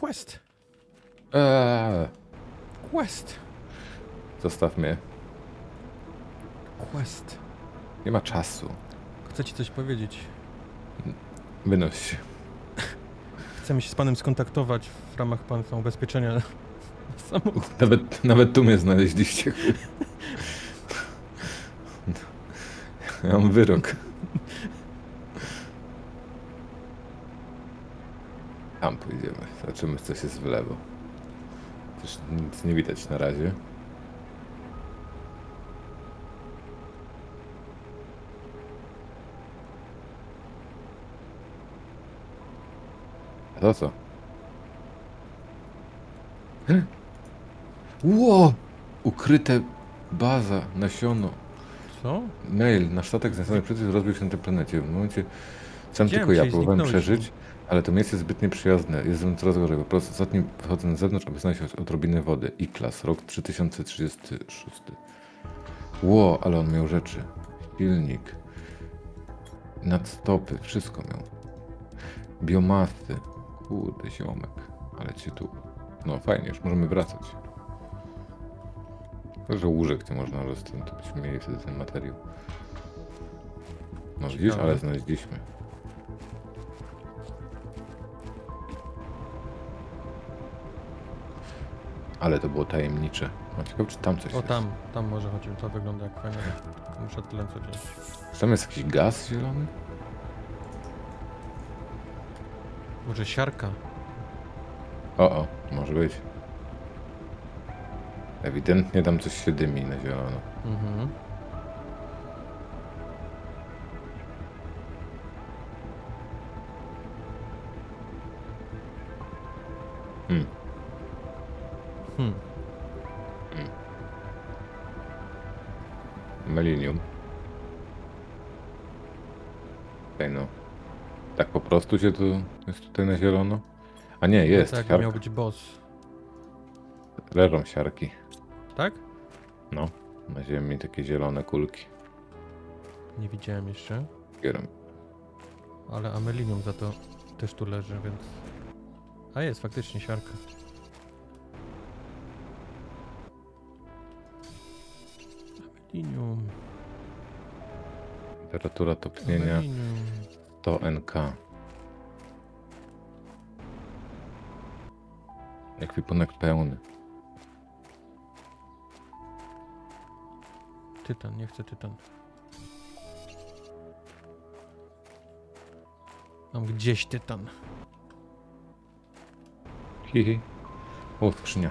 quest. Eee, Quest. Zostaw mnie. Quest. Nie ma czasu. Chcę ci coś powiedzieć. Wynoś się. Chcemy się z panem skontaktować w ramach państwa ubezpieczenia samochodu. Nawet tu mnie znaleźliście. Ja mam wyrok. Tam pójdziemy. Zobaczymy, co się z w lewo. Też nic nie widać na razie. A to co? Ło! Ukryte baza, nasiono. Co? Mail, nasz statek znaleziony przecież rozbił się na tej planecie. W momencie sam Gdzie? tylko ja Dzisiaj próbowałem zniknąłeś. przeżyć, ale to miejsce jest zbytnie przyjazne. Jest ze mną coraz gorzej. Po prostu ostatnio wychodzę na zewnątrz, aby znaleźć odrobinę wody. I-Class, rok 3036. Ło, ale on miał rzeczy. Silnik. Nadstopy, wszystko miał. Biomasy. Kurde, ziomek. Ale cię tu... No fajnie, już możemy wracać. Tylko, że łóżek nie można rozstać, to byśmy mieli wtedy ten materiał. No widzisz, ale znaleźliśmy. Ale to było tajemnicze. No ciekawe, czy tam coś O, jest. tam może chodzimy. To wygląda jak fajnie. Muszę tyle co wziąć. Czy tam jest jakiś gaz zielony? Może siarka? O, może być. Ewidentnie tam coś się dymi na zielono. Mhm. Hmm. Melinium. Okej, no. Tak po prostu się tu jest tutaj na zielono? A nie, jest. Tak, Siarka. miał być boss. Leżą siarki. Tak? No. Na ziemi takie zielone kulki. Nie widziałem jeszcze. Bieram. Ale amelinium za to też tu leży, więc... A jest, faktycznie siarka. Amelinium. Temperatura topnienia Amelinium. 100 NK. Ekwipunek pełny. Tytan, nie chcę tytan. Mam gdzieś tytan. Hihi. O, skrzynia.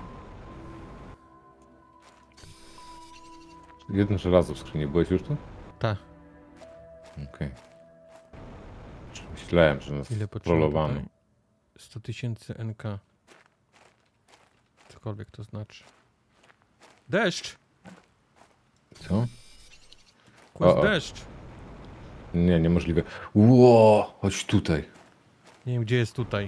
Jedno żelazo w skrzyni. Byłeś już tu? Ta. Okej. Myślałem, że nas Ile potrzeba trollowano. tutaj? 100 000 NK. Cokolwiek to znaczy. Deszcz! Co? Quest O. deszcz! Nie, niemożliwe. Ło, chodź tutaj. Nie wiem, gdzie jest tutaj.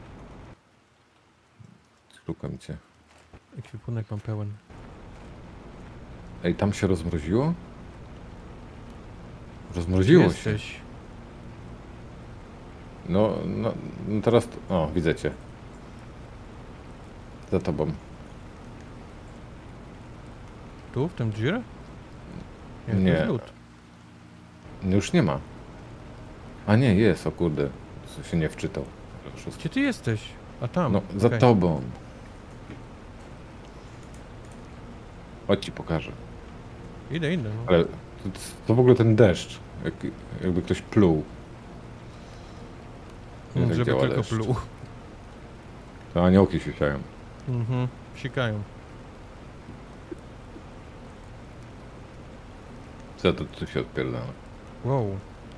Szukam cię. Ekwipunek mam pełen. Ej, tam się rozmroziło? Gdzie Rozmroziło się. jesteś? No teraz... O, widzę cię. Za tobą. Tu, w tym dziurze? To Nie. jest lód. Już nie ma. A nie, jest, o kurde. Co się nie wczytał. Gdzie ty jesteś? A tam. No, za okej. tobą. Chodź ci pokażę. Idę, no. Ale to w ogóle ten deszcz. Jakby ktoś pluł. Nie tak Żeby działa tylko deszcz. pluł. To aniołki się siają. Mhm, sikają. Co to tu się odpierdala? Wow.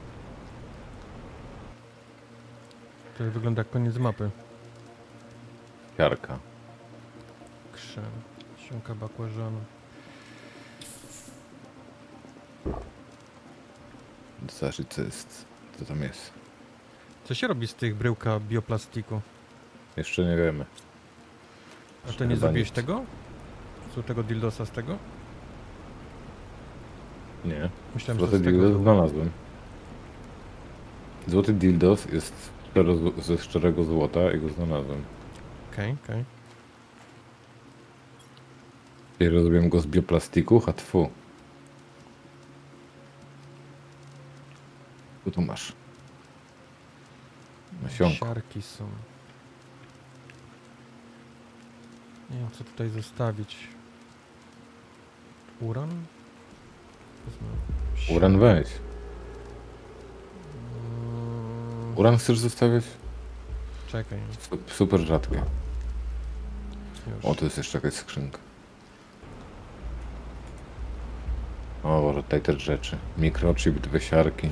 To wygląda jak koniec mapy. Siarka. Krzem. Siąka bakłażanu. Zobaczyć co jest. Co tam jest. Co się robi z tych bryłka bioplastiku? Jeszcze nie wiemy. A to nie Chyba zrobiłeś nic. tego? Co tego dildosa z tego? Nie. Myślałem, że Złoty z tego dildos był. znalazłem. Złoty dildos jest ze szczerego złota i go znalazłem. Okej, okej. I rozumiem go z bioplastiku, hatfu. Co tu masz? Nasionko. Siarki są. Nie wiem, co tutaj zostawić. Uran? Wezmę Uran weź. Mm, Uran chcesz zostawiać? Czekaj. Super rzadkie. Już. O, to jest jeszcze jakaś skrzynka. O Boże, tutaj też rzeczy. Mikrochip, 2 siarki.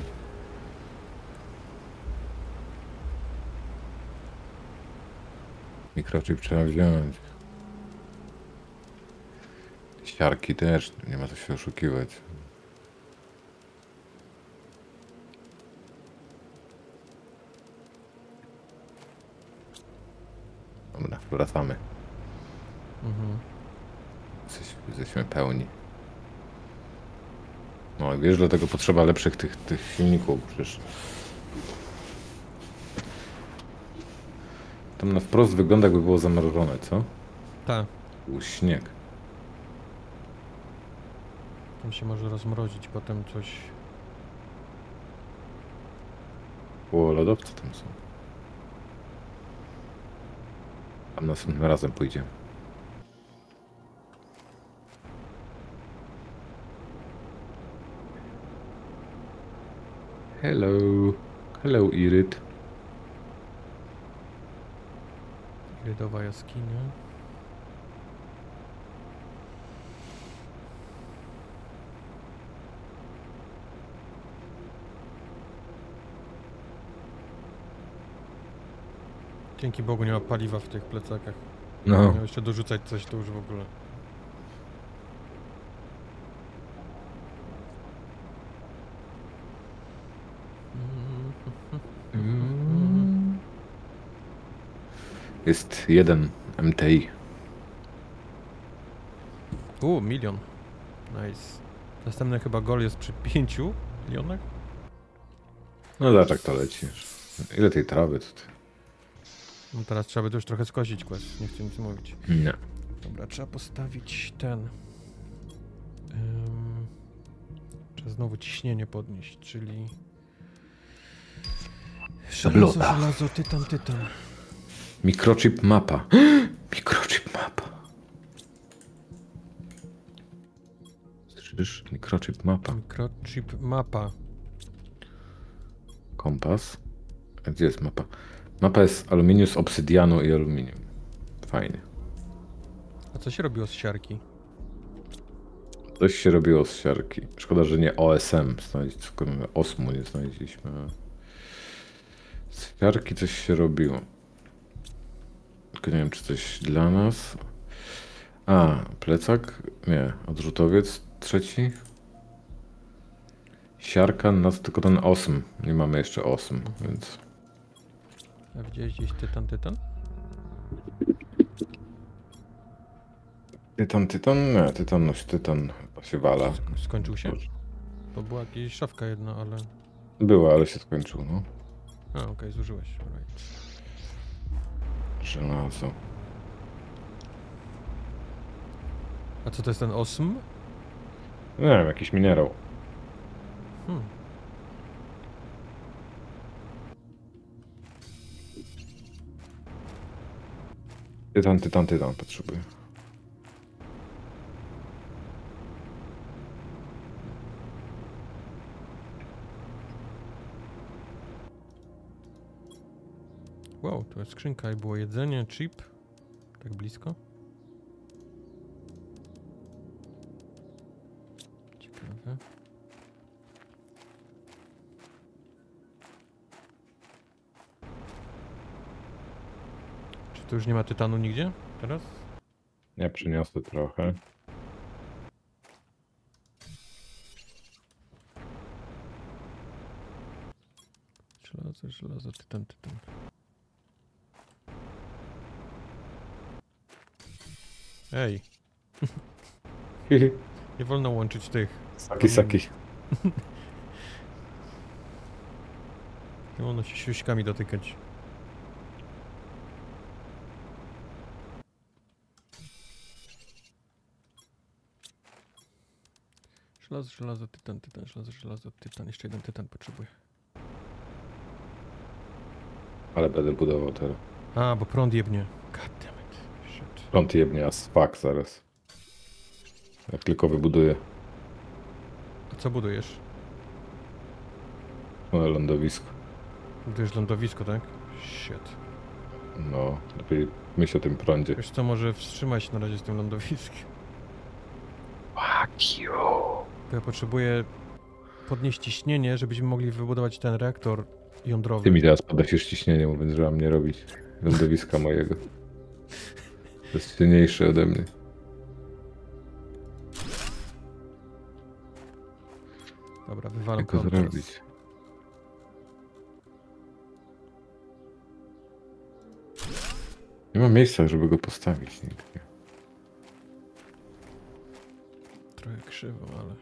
Mikrochip trzeba wziąć. Siarki też, nie ma co się oszukiwać. Dobra, wracamy. Mhm. Jesteśmy pełni. No wiesz, dlatego potrzeba lepszych tych silników przecież. Tam na wprost wygląda, jakby było zamrożone, co? Tak. Był śnieg. Tam się może rozmrozić potem coś. Było lodowce tam są. Tam następnym razem pójdziemy. Hello. Hello, Iryt. Rydowa jaskinia. Dzięki Bogu nie ma paliwa w tych plecakach. No. Miał jeszcze dorzucać coś, to już w ogóle. Jest 1 MTI. Milion. Nice. Następny chyba gol jest przy 5 milionach? No zobacz, jak to leci. Ile tej trawy tutaj? No teraz trzeba by to już trochę skosić, Quest. Nie chcę nic mówić. Nie. Dobra, trzeba postawić ten. Trzeba znowu ciśnienie podnieść, czyli... Żelazo, żelazo, tytan, tytan. Mikrochip mapa. Mikrochip mapa. Słyszysz? Mikrochip mapa. Microchip mapa. Kompas. A gdzie jest mapa? Mapa jest aluminium z obsydianu i aluminium. Fajnie. A co się robiło z siarki? Coś się robiło z siarki. Szkoda, że nie OSM znaleźć, skoro osmu nie znaleźliśmy. Z siarki coś się robiło. Tylko nie wiem, czy coś dla nas. A, plecak? Nie. Odrzutowiec trzeci. Siarka, nas tylko ten osm. Nie mamy jeszcze osm, więc... A widziałeś gdzieś tytan, tytan? Tytan? Nie, tytan chyba się wala. Skończył się? To była jakaś szafka jedna, ale... Była, ale się skończył, no. A, okej, zużyłeś. Right. Żelazo. A co to jest ten osm? Nie wiem, jakiś minerał. Tytan potrzebuję. Wow, to jest skrzynka i było jedzenie, chip. Tak blisko. Ciekawe. Czy tu już nie ma tytanu nigdzie teraz? Ja przyniosę trochę. Żelazo, żelazo, tytan, tytan. Ej. Nie wolno łączyć tych. Saki. Nie wolno się siuśkami dotykać. Żelazo, tytan, żelazo, tytan. Jeszcze jeden tytan potrzebuję. Ale będę budował teraz. A, bo prąd jebnie. God damn it. Shit. Prąd jebnie, a fuck zaraz. Jak tylko wybuduję A co budujesz? moje lądowisko. Budujesz lądowisko, tak? Shit. No, lepiej myśl o tym prądzie. Wiesz co, może wstrzymać się na razie z tym lądowiskiem. Fuck you. Bo ja potrzebuję podnieść ciśnienie, żebyśmy mogli wybudować ten reaktor jądrowy. Ty mi teraz podnosisz ciśnienie, mówiąc, że mam nie robić lądowiska mojego. To jest silniejszy ode mnie. Dobra, wywalam Jak go prąd teraz. zrobić? Nie ma miejsca, żeby go postawić nigdzie. Trochę krzywo, ale...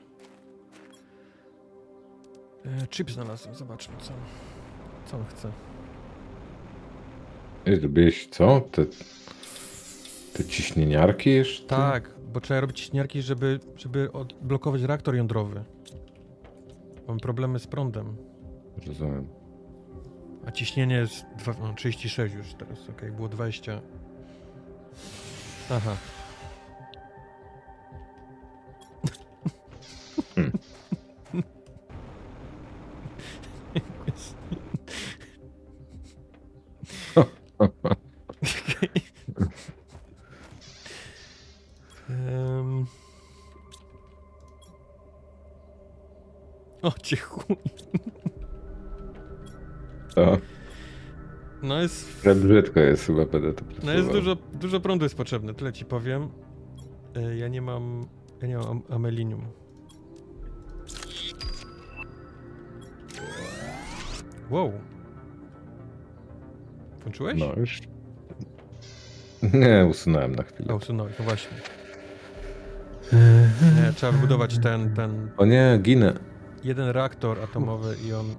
Chip znalazłem, zobaczmy co on chce. Zrobiłeś co? Te ciśnieniarki jeszcze? Tak, bo trzeba robić ciśniarki, żeby odblokować reaktor jądrowy. Mam problemy z prądem. Rozumiem. A ciśnienie jest 36 już teraz, okej, było 20. Aha. O cię chuj. To No jest... brzydko jest chyba, będę to No jest przesuwał. dużo prądu jest potrzebne, tyle ci powiem. Ja nie mam amelinium. Wow. Włączyłeś? No już. Nie, usunąłem na chwilę. A, usunąłeś, no właśnie. Nie, trzeba wybudować ten O nie, ginę. jeden reaktor atomowy i on...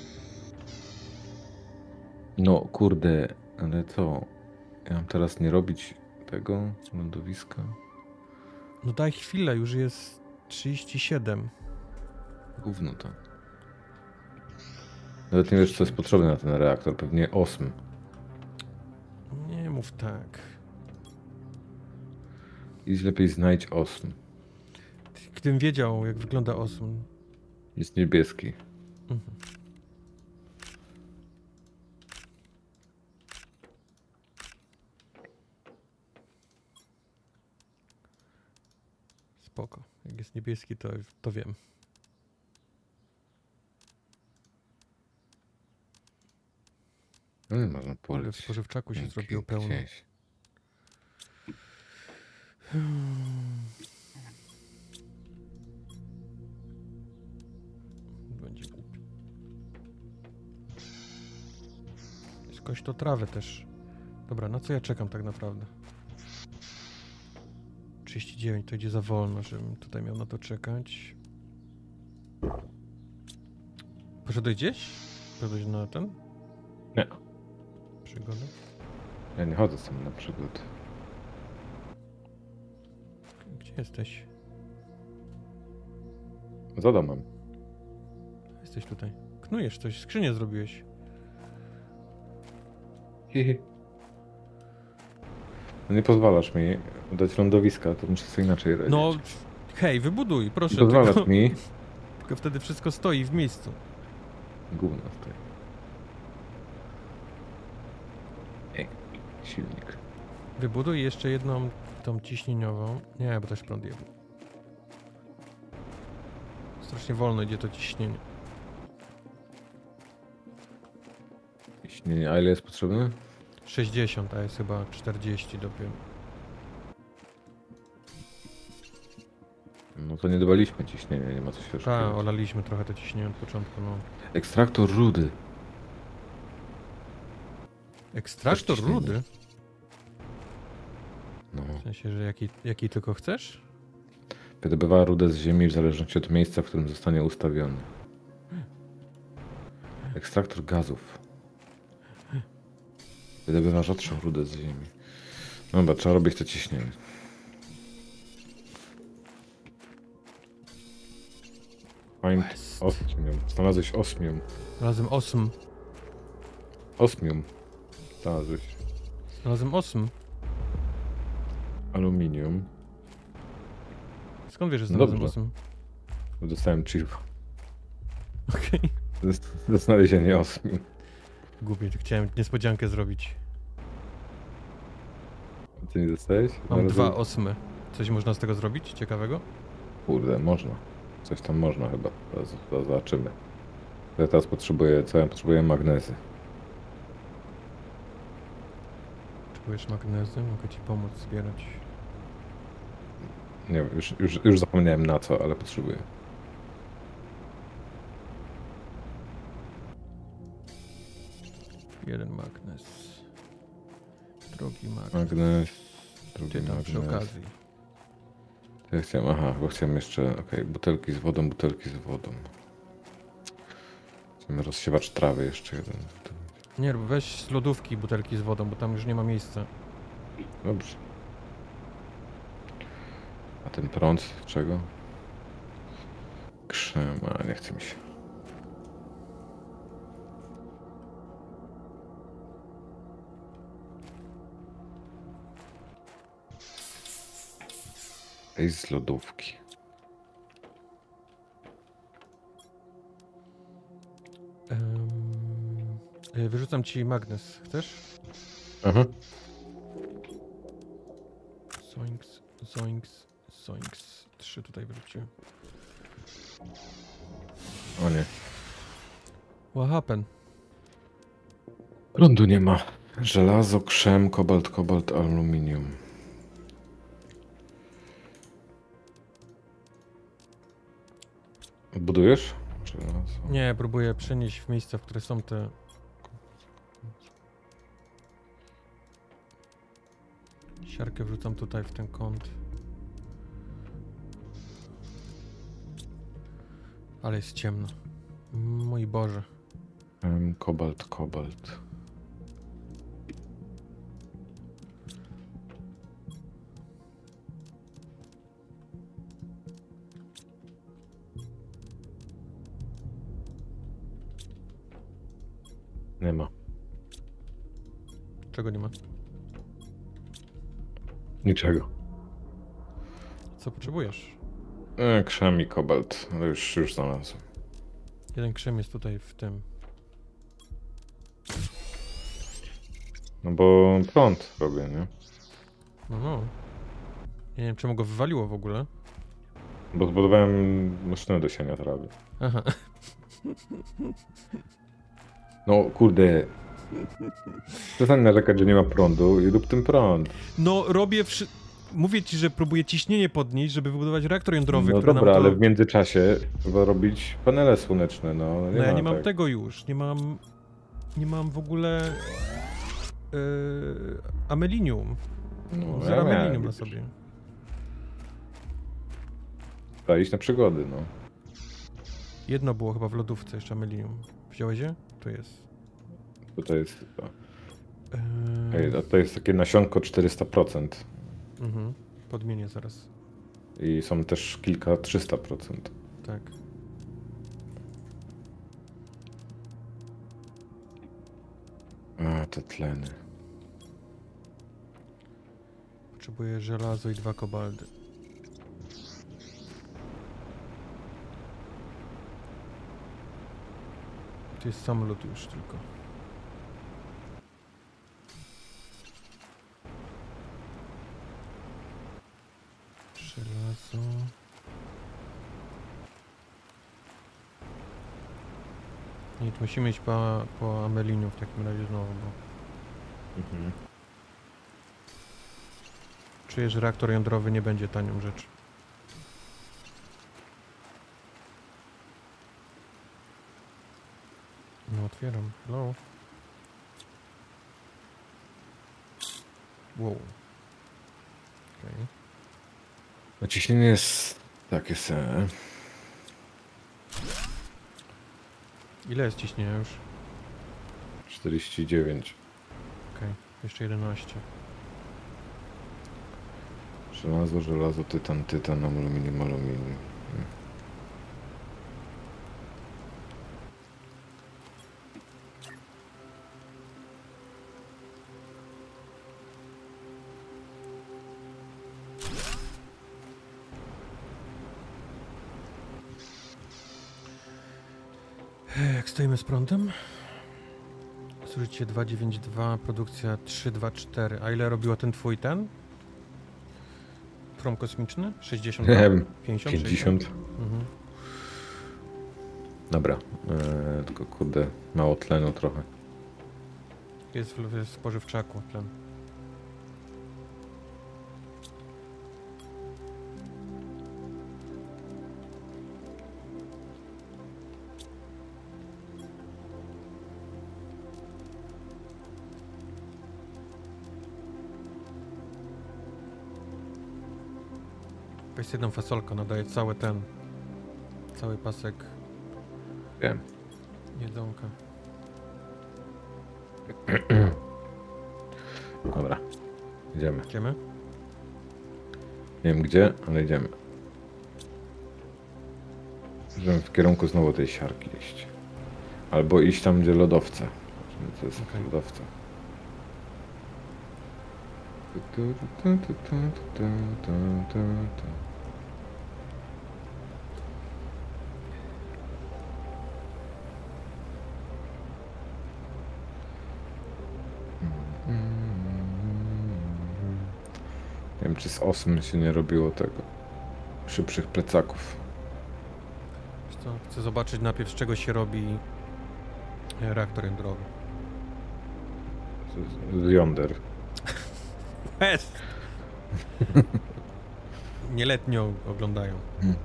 No kurde, ale co? Ja mam teraz nie robić tego lądowiska? No daj chwilę, już jest 37. Gówno to. Nawet nie wiesz, co jest potrzebne na ten reaktor. Pewnie 8. Nie mów tak. Idź lepiej znajdź 8. Gdybym wiedział, jak wygląda osum. Jest niebieski. Mhm. Spoko. Jak jest niebieski, to wiem. No nie można Ale w poleć. spożywczaku się zrobiło pełno. Gdzieś. Będzie głupi. Skądś to trawę też. Dobra, na co ja czekam tak naprawdę? 39 to idzie za wolno, żebym tutaj miał na to czekać. Poszedłeś gdzieś? Poszedłeś na ten? Nie. Przygodę? Ja nie chodzę sam na przygód. Gdzie jesteś? Za domem. Jesteś tutaj. Knujesz coś, skrzynię zrobiłeś. Hihi. No nie pozwalasz mi dać lądowiska, to muszę sobie inaczej radzić. No, hej, wybuduj, proszę. nie pozwalasz Tylko, mi. tylko wtedy wszystko stoi w miejscu. Gówno stoi. Ej, silnik. Wybuduj jeszcze jedną tą ciśnieniową. Nie, bo też prąd jebł. Strasznie wolno idzie to ciśnienie. Ciśnienie, a ile jest potrzebne? 60, a jest chyba 40 dopiero. No to nie dodaliśmy ciśnienia, nie ma co się Tak, oszukiwać. olaliśmy trochę to ciśnienie od początku, no. Ekstraktor rudy. Ekstraktor ciśnienie. rudy? No. W sensie, że jaki tylko chcesz? Wydobywa rudę z ziemi w zależności od miejsca, w którym zostanie ustawiony. Ekstraktor gazów. Wydobywa rzadszą rudę z ziemi. Dobra, trzeba robić to ciśnienie. Find West. osmium. Znalazłeś osmium. Znalazłem 8. Osmium. Znalazłeś. Znalazłem 8. Aluminium. Skąd wiesz, że No znalazłem dobrze. 8? Dostałem chill. Okej. Za znalezienie osmium. Głupie, chciałem niespodziankę zrobić. Ty nie dostałeś? Mam Znalazłeś? 2 8. Coś można z tego zrobić ciekawego? Kurde, można. Coś tam można chyba. Zaraz zobaczymy. Ja teraz potrzebuję, co ja potrzebuję? Magnezy. Potrzebujesz magnezy? Mogę ci pomóc zbierać. Nie wiem, już zapomniałem na co, ale potrzebuję. Jeden magnes. Drugi magnes. Magnes. Drugi Ty tam magnes. przy okazji. Ja chciałem, aha, bo chciałem jeszcze, okej, butelki z wodą, butelki z wodą. Chcemy rozsiewacz trawy jeszcze jeden. Nie, weź z lodówki butelki z wodą, bo tam już nie ma miejsca. Dobrze. A ten prąd czego? Krzem, a nie chce mi się. Ej, z lodówki. Wyrzucam ci magnes. Chcesz? Aha. Zoinks, zoinks, zoinks. 3 tutaj wyrzuciłem. O nie. What happened? Prądu nie ma. Żelazo, krzem, kobalt, aluminium. Budujesz? Żelazo. Nie, próbuję przenieść w miejsca, w które są te... Siarkę wrzucam tutaj w ten kąt. Ale jest ciemno. Mój Boże. Kobalt. Nie ma. Czego nie ma? Niczego. Co potrzebujesz? Krzem i kobalt, ale już znalazłem. Jeden krzem jest tutaj w tym. No bo prąd robię, nie? No. Nie wiem, czemu go wywaliło w ogóle. Bo zbudowałem maszynę do siania trawy. Aha. No kurde. Przestań narzekać, że nie ma prądu i rób ten prąd. No, robię Mówię ci, że próbuję ciśnienie podnieść, żeby wybudować reaktor jądrowy, No który dobra, nam to... ale w międzyczasie trzeba robić panele słoneczne, no. No ja ma nie mam tak. tego już. Nie mam w ogóle... amelinium. No, Zero ja miałem, amelinium na widzisz. sobie. Trzeba iść na przygody, no. Jedno było chyba w lodówce jeszcze amelinium. Wziąłeś je? Tu jest. Tutaj jest to. Yy, A to jest takie nasionko 400%. Podmienię zaraz. I są też kilka 300%. Tak. A, te tleny. Potrzebuję żelazo i 2 kobaldy. Tu jest sam lód już tylko. Żelazo. Nie, to musimy iść po amelinium w takim razie znowu, bo czuję, że reaktor jądrowy nie będzie tanią rzeczą. No otwieram. Hello. Wow. Okej. No ciśnienie jest takie se. Ile jest ciśnienia już? 49. Okej. Jeszcze 11. Żelazo, tytan, aluminium. Jak stoimy z prądem? Zużycie 292, produkcja 324. A ile robiło ten twój ten? Prom kosmiczny? 60? Nie wiem, 50? 50. Mhm. Dobra, tylko kurde, mało tlenu trochę. Jest w spożywczaku tlen. Weź jedną fasolkę, nadaje cały pasek Wiem. jedzonka. Dobra, idziemy. Idziemy? Nie wiem gdzie, ale idziemy. Możemy w kierunku znowu tej siarki iść. Albo iść tam, gdzie lodowce. To jest Okej. lodowce. Nie wiem, czy z osm się nie robiło tego. Szybszych plecaków. Wiesz co? Chcę zobaczyć najpierw, z czego się robi reaktor jądrowy. Z jąder. Jest! Nieletnio oglądają.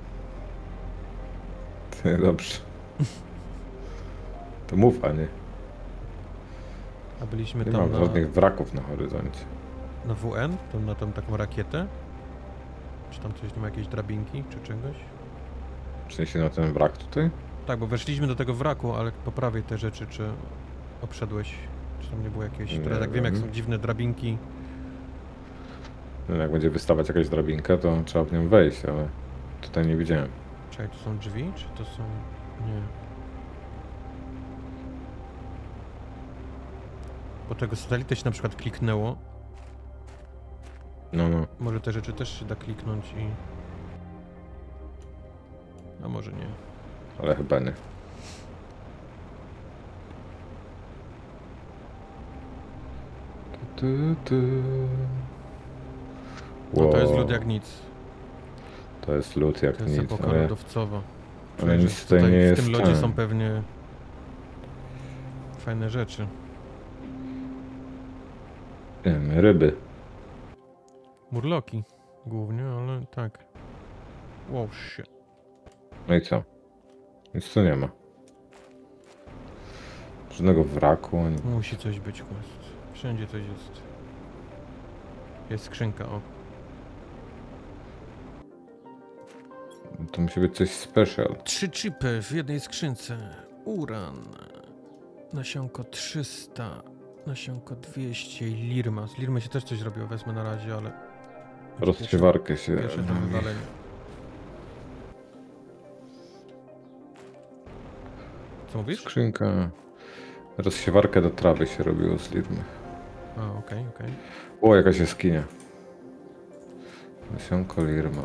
Dobrze. To mów, a nie. A byliśmy Nie tam mam na żadnych wraków na horyzoncie. WN, tam na tą taką rakietę. Czy tam coś, nie ma jakieś drabinki, czy czegoś? W sensie na ten wrak tutaj? Tak, bo weszliśmy do tego wraku, ale po prawej te rzeczy, czy obszedłeś? Czy tam nie było jakieś, Nie które tak wiem, jak wiem. są dziwne drabinki. No, jak będzie wystawać jakaś drabinka, to trzeba w nią wejść, ale tutaj nie widziałem. Czekaj, to są drzwi, czy to są... Nie. Bo tego satelity się na przykład kliknęło. No. Może te rzeczy też się da kliknąć i... A może nie. Ale chyba nie. No to jest Wow. lód jak nic. To jest lód jak To jest nic, epoka ale lodowcowa. ale Czuję, że nic tutaj nie w jest tym lodzie ten. są pewnie fajne rzeczy. Wiem, ryby. Murloki głównie, ale tak. Wow, shit. No i co? Nic tu nie ma. Żadnego wraku, ani... Musi coś być, quest. Wszędzie coś jest. Jest skrzynka, o. To musi być coś special. 3 chipy w jednej skrzynce. Uran. Nasionko 300. Nasionko 200 i lirma. Z lirmy się też coś zrobiło, wezmę na razie, ale... Rozsiewarkę się... Pierwsze to wywalenie. Co mówisz? Skrzynka. Rozsiewarkę do trawy się robiło z lirmy. A, okej. O, jakaś jaskinia. Nasionko lirma.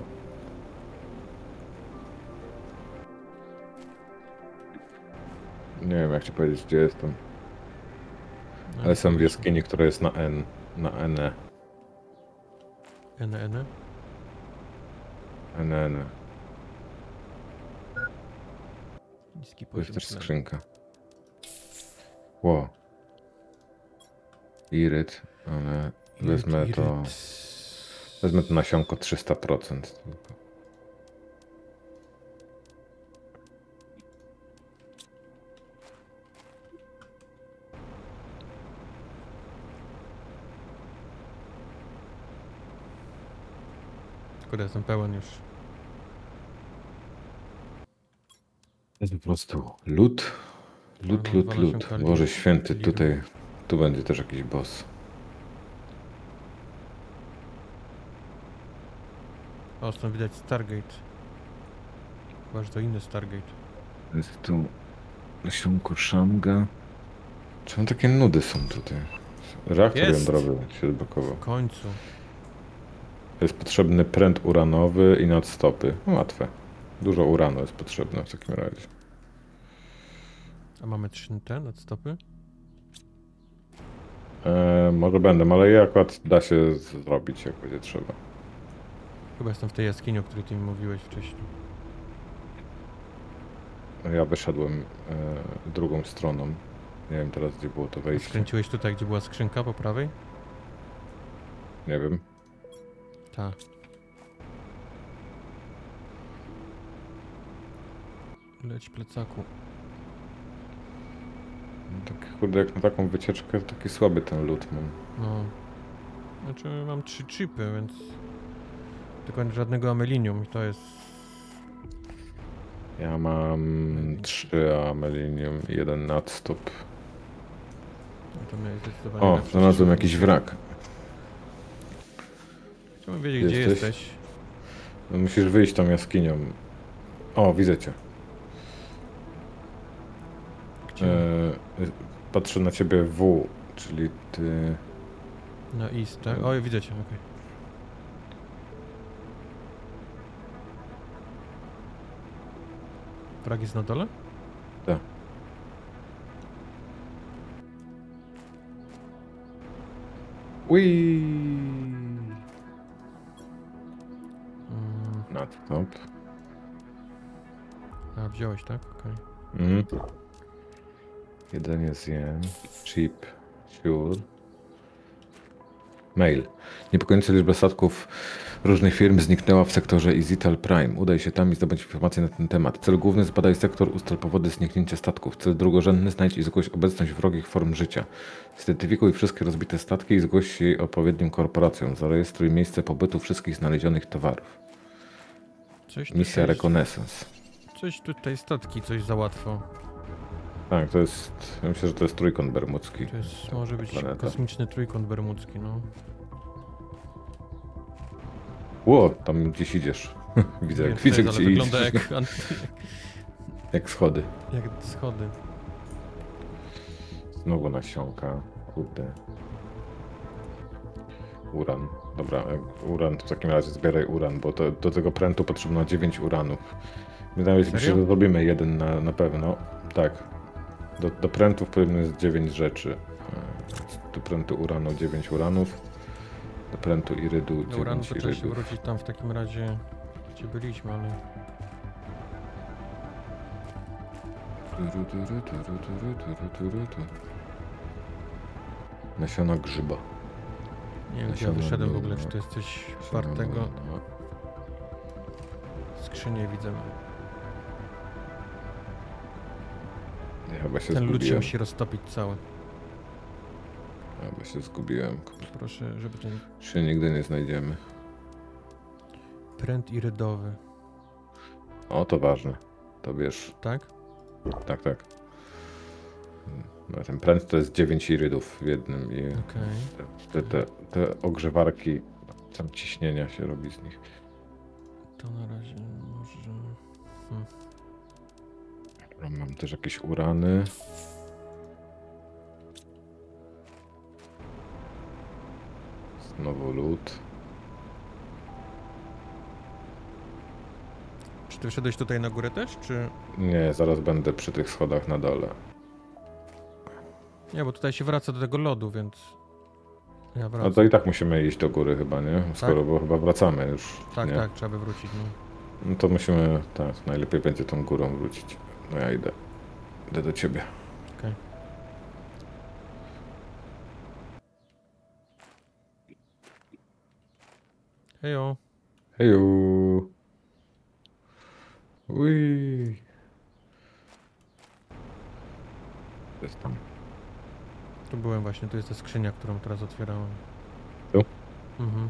Nie wiem, jak ci powiedzieć, gdzie jestem. No, Ale jestem w jaskini, która jest na N. Na NE. N. NN. Niski To jest poziom też tlenu. skrzynka. Ło. Iryt, ale wezmę to... Wezmę to nasionko 300% tylko. Kurde, jestem pełen już. To jest po prostu lód. Lód, No, lód, dwa lód. nasionka Boże święty, lirmy. tutaj... Tu będzie też jakiś boss. O, stąd widać Stargate. Chyba, że to inny Stargate. Jest tu nasionko szamga. Czemu takie nudy są tutaj? Reaktor Jest! jądrowy się zblokował. W końcu. Jest potrzebny pręt uranowy i nadstopy. No, łatwe. Dużo uranu jest potrzebne w takim razie. A mamy 3 te nadstopy? Może będę, ale je akurat da się zrobić, jak będzie trzeba. Chyba jestem w tej jaskini, o której ty mi mówiłeś wcześniej. Ja wyszedłem drugą stroną. Nie wiem teraz, gdzie było to wejście. Skręciłeś tutaj, gdzie była skrzynka po prawej? Nie wiem. Tak. Leć plecaku. Tak, kurde, jak na taką wycieczkę, to taki słaby ten lód mam. No. Znaczy mam 3 chipy, więc... Tylko żadnego amelinium i to jest... Ja mam 3 amelinium i 1 nadstop. No to miałeś zdecydowanie O, lepsze znalazłem chipy. jakiś wrak. Chciałbym wiedzieć, gdzie Jesteś? jesteś. No, musisz wyjść tą jaskinią. O, widzę cię. Gdzie? Patrzę na ciebie W, czyli ty... Na east, tak? O, widzę cię, okej. Wrak jest na dole? Tak. Ui. Nadstop. A, wziąłeś, tak? Okej. Jedzenie zjem. Chip. Sure. Mail. Niepokojąca liczba statków różnych firm zniknęła w sektorze Izital Prime. Udaj się tam i zdobądź informacje na ten temat. Cel główny: zbadaj sektor, ustal powody zniknięcia statków. Cel drugorzędny: znajdź i zgłoś obecność wrogich form życia. Zidentyfikuj wszystkie rozbite statki i zgłoś je odpowiednim korporacjom. Zarejestruj miejsce pobytu wszystkich znalezionych towarów. Misja Reconnaissance. Coś tutaj statki, coś za łatwo. Tak, to jest... Ja myślę, że to jest trójkąt bermudzki. To jest, może być Planeta. kosmiczny trójkąt bermudzki, no. Ło, tam gdzieś idziesz. Widzę, Nie wiem, jak, co widzę jest, gdzie ale idziesz. wygląda Jak schody. jak schody. Znowu nasionka. Kurde. Uran. Dobra, uran, w takim razie zbieraj uran, bo do tego prętu potrzebno 9 uranów. Wydaje mi się, Serio? że zrobimy jeden na pewno. Tak. Do prętów potrzebno jest 9 rzeczy. Do prętu uranu 9 uranów. Do prętu irydu 9 Dobra, no to trzeba się irydów. wrócić tam w takim razie, gdzie byliśmy, ale... Nasiona grzyba. Nie wiem, gdzie ja wyszedłem w ogóle, czy to jest coś wartego. Skrzynię widzę. Ja chyba się Ten lód się zgubiłem. musi roztopić cały. Chyba się zgubiłem. Proszę, żeby ten Się nigdy nie znajdziemy. pręt irydowy, O, to ważne. To wiesz. tak? Tak, tak. No, ten pręt to jest 9 irydów w jednym i Okej. te ogrzewarki, tam ciśnienia się robi z nich. To na razie może... Mam też jakieś urany. Znowu lód. Czy ty wszedłeś tutaj na górę też, czy... Nie, zaraz będę przy tych schodach na dole. Nie, bo tutaj się wraca do tego lodu, więc... Ja A wracam. to i tak musimy iść do góry chyba, nie? Skoro, bo chyba wracamy już. Tak, nie? tak, trzeba by wrócić, no. No to musimy, tak, najlepiej będzie tą górą wrócić. No ja idę. Idę do ciebie. Okej. Hejo. Heju. Ui. Jest tam. Tu byłem właśnie, tu jest ta skrzynia, którą teraz otwierałem. Tu? Mhm.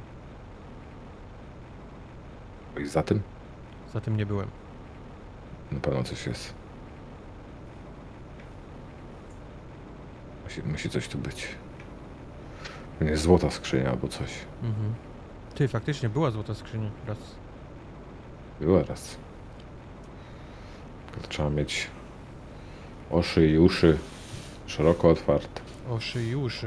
I za tym? Za tym nie byłem. Na pewno coś jest. Musi coś tu być. Nie złota skrzynia albo coś. Mhm. Ty, faktycznie była złota skrzynia. Raz. Była raz. Tylko trzeba mieć oczy i uszy szeroko otwarte. Oszy i uszy.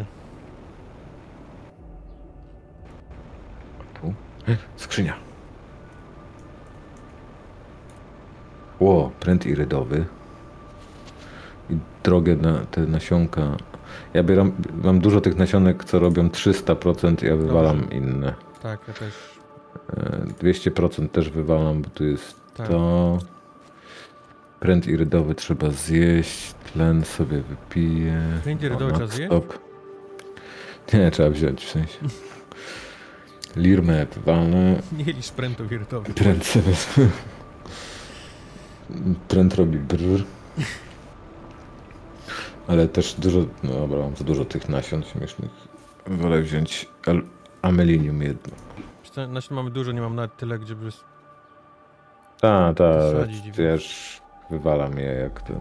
A tu? Skrzynia. Ło, pręt irydowy. I drogie te nasionka. Ja mam dużo tych nasionek, co robią 300%, ja wywalam Dobrze. inne. Tak, ja też. 200% też wywalam, bo tu jest Tak. to. Pręt irydowy trzeba zjeść, tlen sobie wypiję. Pręt irydowy trzeba zjeść? Stop. Nie, trzeba wziąć w sensie. Lirmę wywalę. Nie licz prętów irytowych. Pręt sobie wezmę. Pręt robi brr. Ale też dużo, no dobra, mam za dużo tych nasion śmiesznych. Wolę wziąć amelinium jedno. Nasion mamy dużo, nie mam nawet tyle, gdzie by... Tak, Zasadzić, wiesz, wywalam je jak ten.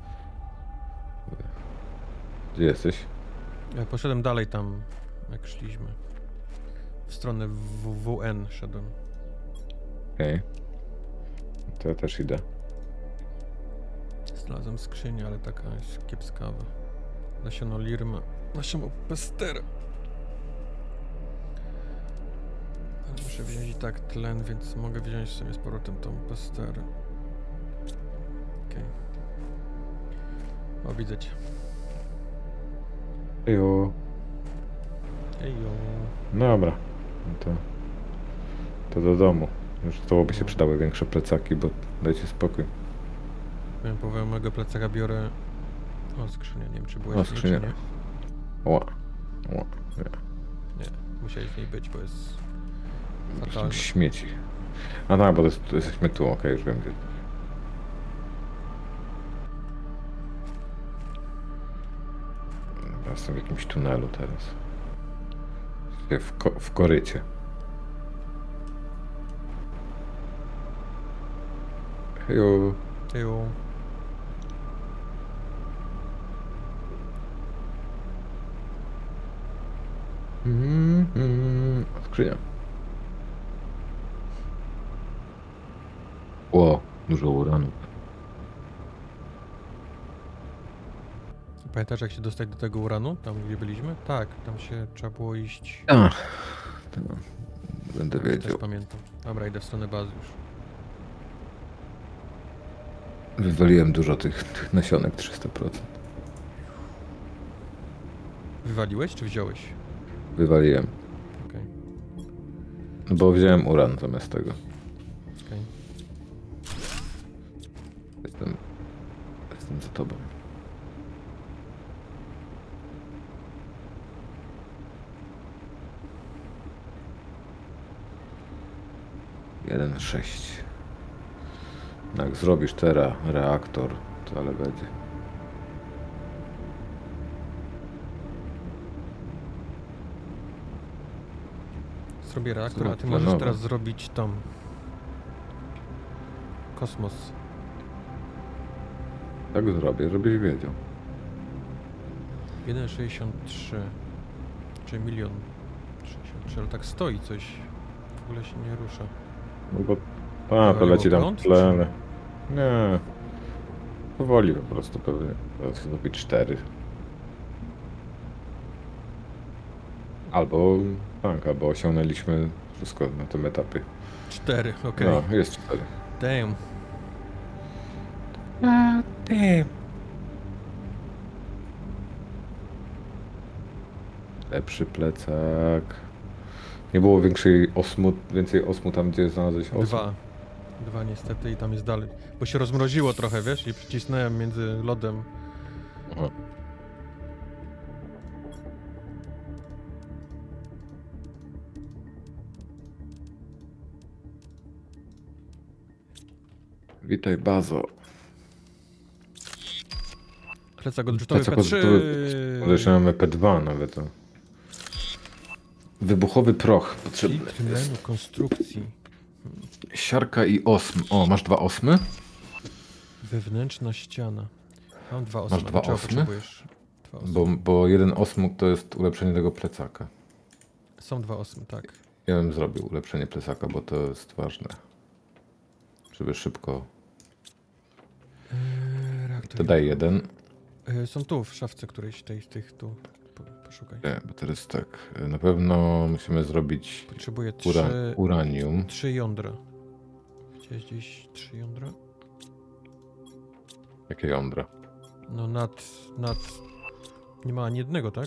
Gdzie jesteś? Ja poszedłem dalej tam, jak szliśmy. W stronę WN szedłem. Okej. To ja też idę. Znalazłem skrzynię, ale taka jest kiepskawa. Nasiono lirma. Nasiono pestera. Ale muszę wziąć i tak tlen, więc mogę wziąć sobie z powrotem tą pesterę. Okej. O, widzę cię. Jo. Ejo. Dobra. No to do domu. Już to by się przydały większe plecaki, bo dajcie spokój. Miałem połowę mojego plecaka, biorę... O, skrzynia, nie wiem czy byłeś O, w niej, skrzynia. czy nie. Ła. Nie. Nie, musiałeś w niej być, bo jest Są fatalne. śmieci. A tak, bo jesteśmy tu, okej, już wiem gdzie. Ja jestem w jakimś tunelu teraz. W korycie. Hejo. Tył. Skrzynia. O, dużo uranów. Pamiętasz jak się dostać do tego uranu? Tam gdzie byliśmy? Tak, tam się trzeba było iść. A, to będę Też wiedział. pamiętam. Dobra, idę w stronę bazy już. Wywaliłem dużo tych nasionek, 300%. Wywaliłeś czy wziąłeś? Wywaliłem. Okej, No bo wziąłem uran zamiast tego. okej. Jestem za tobą. Jeden 6. Jak zrobisz teraz reaktor, to ale będzie. Zrobię reaktor, a ty Planowo. możesz teraz zrobić tą... Kosmos. Tak zrobię, żebyś wiedział. 1,63. Czy 1 063, ale tak stoi coś. W ogóle się nie rusza. No bo to Wywaliło leci tam prąd, w tle, ale... Nie. Powoli po prostu pewnie. Teraz zrobi 4. Albo tak, albo osiągnęliśmy wszystko na tym etapie. 4, okej. No, jest 4. Damn. Lepszy plecak. Nie było więcej osmu tam, gdzie znalazłeś osm? 2. 2 niestety i tam jest dalej. Bo się rozmroziło trochę, wiesz, i przycisnąłem między lodem. Aha. Witaj, bazo. Plecak odrzutowy Plecak P3. Podejrzewam mamy P2 nawet. To. Wybuchowy proch potrzebny Filtr jest. menu konstrukcji. Siarka i osm. O, masz 2 osmy? Wewnętrzna ściana. Mam 2 osmy. Masz 2 Czego osmy? potrzebujesz? 2 osmy. Bo jeden osmuk to jest ulepszenie tego plecaka. Są 2 osmy, tak. Ja bym zrobił ulepszenie plecaka, bo to jest ważne. Żeby szybko. Reaktor. To daj jeden. Są tu w szafce którejś tych tu. Poszukaj. Nie, bo teraz tak. Na pewno musimy zrobić Potrzebuję 3 uranium. jądra. Chciałeś gdzieś 3 jądra? Jakie jądra? No nad... Nie ma ani jednego, tak?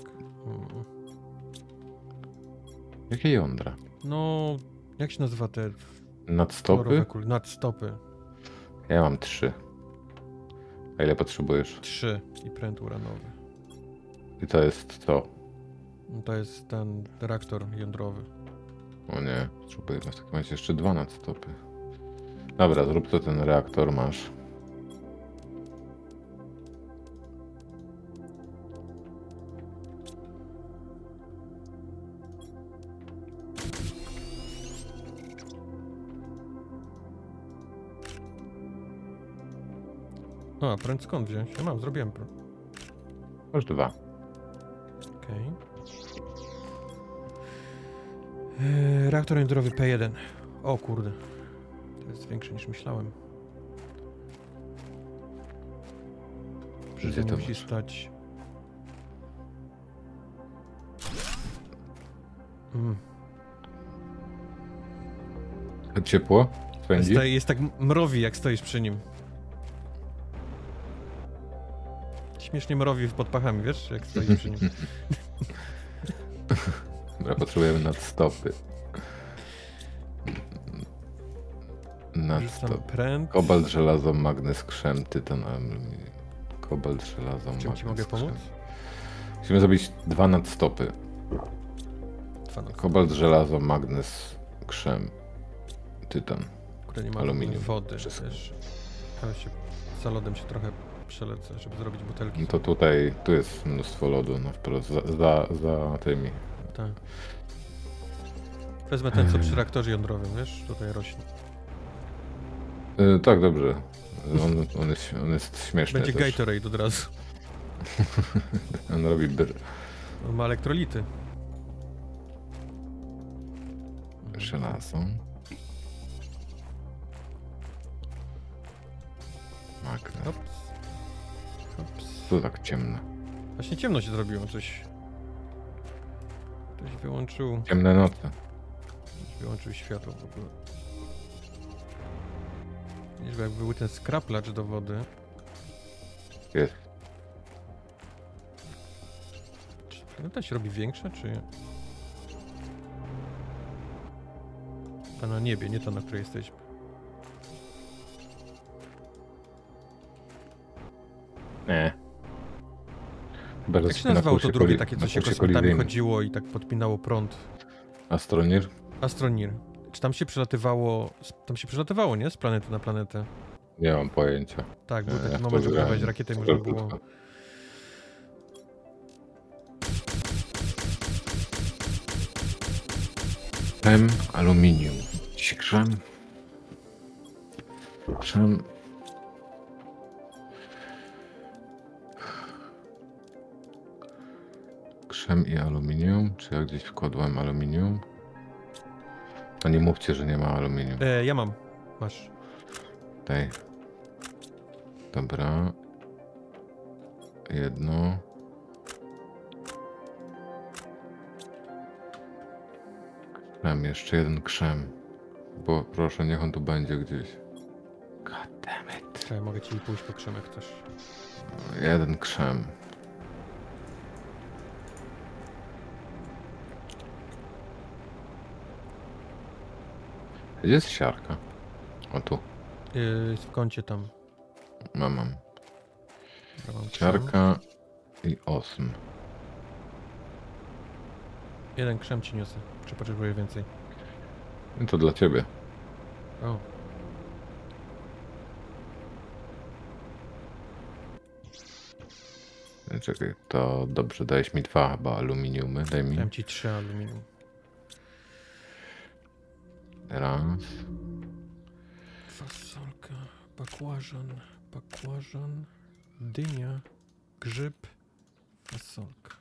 Jakie jądra? No, jak się nazywa te Nadstopy? Nadstopy. Ja mam 3. A ile potrzebujesz? 3 i pręt uranowy. I to jest co? No to jest ten reaktor jądrowy. O nie, potrzebujemy w takim razie jeszcze 2 nadstopy. Dobra, zrób to, ten reaktor masz. A, pręt skąd wziąć? Ja mam, zrobiłem. Masz 2. Okej. Reaktor jądrowy P1. O kurde. To jest większe niż myślałem. Gdzie to musi masz? stać. Ciepło? Spędzi? Jest tak mrowi, jak stoisz przy nim. Śmiesznie mrowi pod pachami, wiesz, jak stoisz przy nim. Dobra, potrzebujemy nadstopy. Rzucam Nadstop. pręt. Kobalt, żelazo, magnez, krzem, tytan, aluminium. Kobalt, żelazo, Czym magnez, ci mogę pomóc? krzem. Musimy zrobić 2 nadstopy. Kurde, Kobalt, żelazo, magnez, krzem, tytan. nie ma aluminium. wody, Wszystko. wiesz. Ja się za lodem się trochę przelecę, żeby zrobić butelki. No to tutaj, tu jest mnóstwo lodu, no wprost, za tymi. Tak. Wezmę ten, co przy reaktorze jądrowym, wiesz, tutaj rośnie. Tak, dobrze. On jest śmieszny Będzie też. Gatorade od razu. On robi On ma elektrolity. żelazo. Magnez. Hops. Hops. Tu tak ciemno. Właśnie ciemno się zrobiło, coś... Ktoś wyłączył... Ciemne noce. Ktoś wyłączył światło w ogóle. Widzisz, bo jak był ten skraplacz do wody... Jest. Czy planeta się robi większa, czy... Ta na niebie, nie ta, na której jesteśmy. Nie. Chyba, że Jak się nazywało to drugie takie, co na się kursie kosmitami kolizyjnym. chodziło i tak podpinało prąd? Astronir? Astronir. Czy tam się przelatywało... Tam się przelatywało, nie? Z planety na planetę. Nie mam pojęcia. Tak, był Ja taki w to moment, że grałem prowadzić rakietę i super można było... krótko. Krzem, aluminium. Dziś krzem. Krzem. Krzem i aluminium. Czy ja gdzieś wkładłem aluminium? To nie mówcie, że nie ma aluminium. Ja mam. Masz. Tutaj. Dobra. Jedno. Krzem, jeszcze jeden krzem. Bo proszę, niech on tu będzie gdzieś. God damn it. Czekaj, mogę ci pójść po krzemek też. Jeden krzem. Gdzie jest siarka? O tu. Jest w kącie tam. Mam. Dobra, mam Siarka i osm. jeden krzem ci niosę. Czy potrzebuję więcej? I to dla ciebie. O. Czekaj, to dobrze, dałeś mi 2 chyba aluminiumy. Daj mi. Dałem ci 3 aluminium. Raz. Fasolka, bakłażan, dynia, grzyb, fasolka.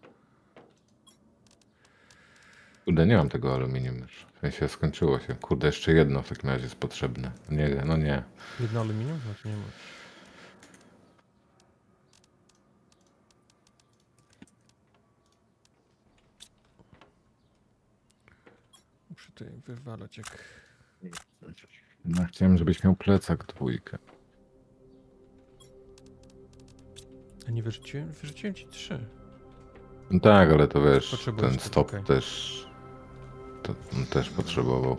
Kurde, nie mam tego aluminium już. W sensie skończyło się. Kurde, jeszcze jedno w takim razie jest potrzebne. Nie, no nie. Jedno aluminium? Znaczy nie ma. Muszę tutaj wywalać jak... No, chciałem, żebyś miał plecak 2. A nie wyrzuciłem? Wyrzuciłem ci 3. No tak, ale to wiesz, Potrzebujesz ten tego, stop okej. też... To on też potrzebował.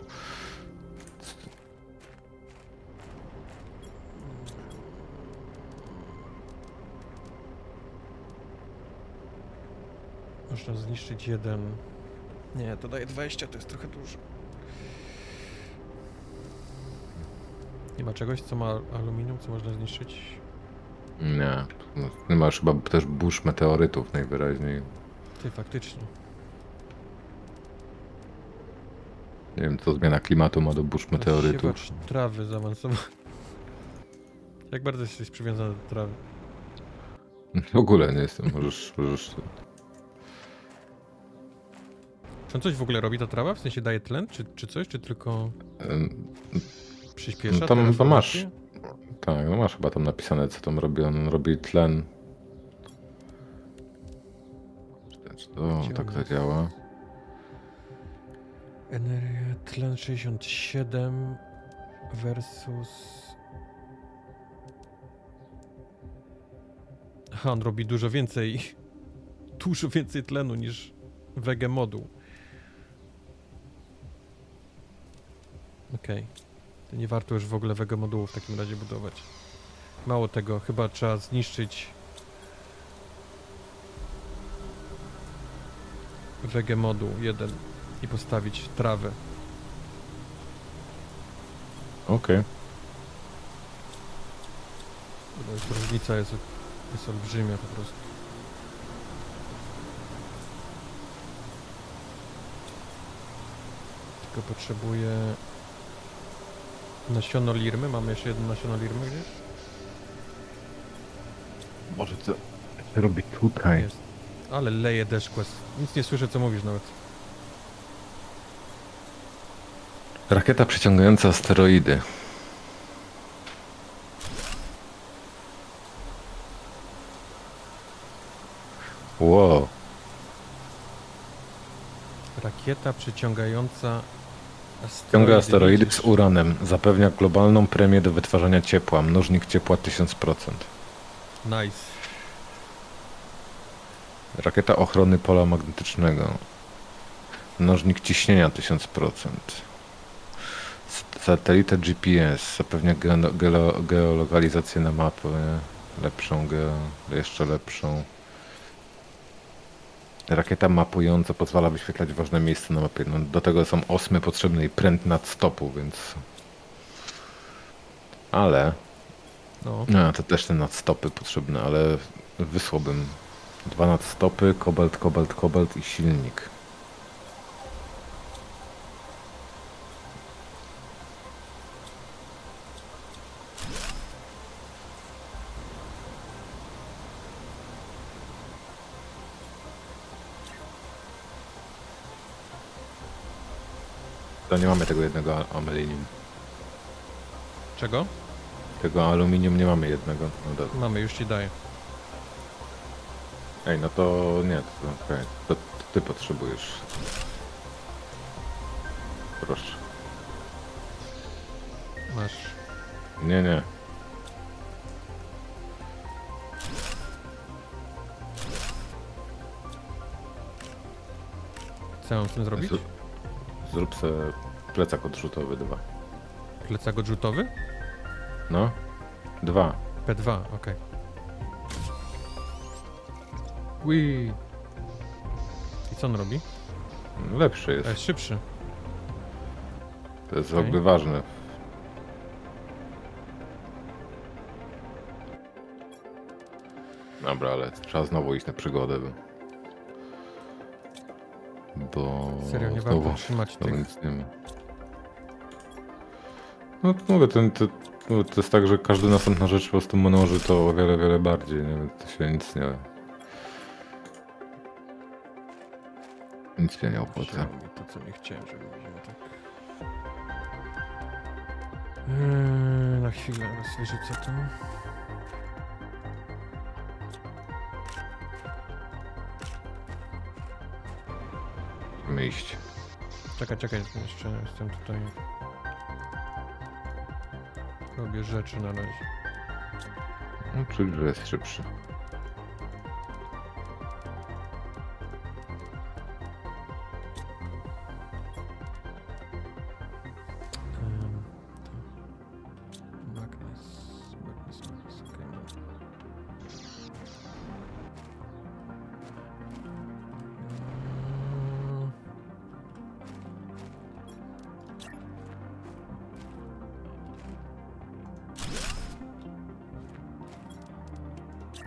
Można zniszczyć 1. Nie, to daje 20, to jest trochę dużo. Nie ma czegoś, co ma aluminium, co można zniszczyć? Nie. No, masz chyba też burz meteorytów najwyraźniej. Ty, faktycznie. Nie wiem, co zmiana klimatu ma do burz meteorytów. Rozsiewacz trawy zaawansowany. Jak bardzo jesteś przywiązany do trawy? W ogóle nie jestem, możesz... Czy on coś w ogóle robi, ta trawa? W sensie daje tlen, czy coś, czy tylko przyspiesza? No tam chyba transformację? masz. Tak, no masz chyba tam napisane, co tam robi. On robi tlen. Czy to Gdzie tak on to jest? działa? Energia, tlen 67 versus... Aha, on robi dużo więcej tlenu niż wege moduł. Okej. To nie warto już w ogóle wege modułu w takim razie budować. Mało tego, chyba trzeba zniszczyć wege moduł 1 i postawić trawę. Okej. To jest różnica jest olbrzymia po prostu. Tylko potrzebuję nasiono lirmy. Mamy jeszcze jedno nasiono lirmy gdzieś? Może to robi tutaj. Jest. Ale leje deszcz quest. Nic nie słyszę, co mówisz nawet. Rakieta przyciągająca asteroidy. Wow. Rakieta przyciągająca Ciąga asteroidy widzisz? z uranem. Zapewnia globalną premię do wytwarzania ciepła. Mnożnik ciepła 1000%. Nice. Rakieta ochrony pola magnetycznego. Mnożnik ciśnienia 1000%. Satelita GPS zapewnia geolokalizację na mapę. Lepszą, jeszcze lepszą. Rakieta mapująca pozwala wyświetlać ważne miejsca na mapie. No, do tego są osmy potrzebne i pręd nadstopu, więc... Ale... No. No, to też te nadstopy potrzebne, ale wysłałbym 2 nadstopy, kobalt i silnik. To nie mamy tego jednego aluminium. Czego? Tego aluminium nie mamy jednego. No dobra. Mamy, już ci daję. Ej, no to nie, to okej. To ty potrzebujesz. Proszę. Masz. Nie. Co mam z tym zrobić? Zrób sobie plecak odrzutowy 2. Plecak odrzutowy? No. 2. P2, okej. Ui. I co on robi? Lepszy A jest. jest szybszy. To jest Okej. jakby ważne. Dobra, ale trzeba znowu iść na przygodę, bo Serio, nie znowu, warto trzymać znowu tych. nic nie ma. No to mówię, to jest tak, że każda następna rzecz po prostu mnoży to o wiele, wiele bardziej, nie? Więc to się nic się nie opłaca. Wziął mi to, co nie chciałem, żeby wziął tak. Na chwilę raz wyrzucę to. Musimy iść. Czekaj, jeszcze jestem tutaj. Robię rzeczy na razie. No, czyli że jest szybszy.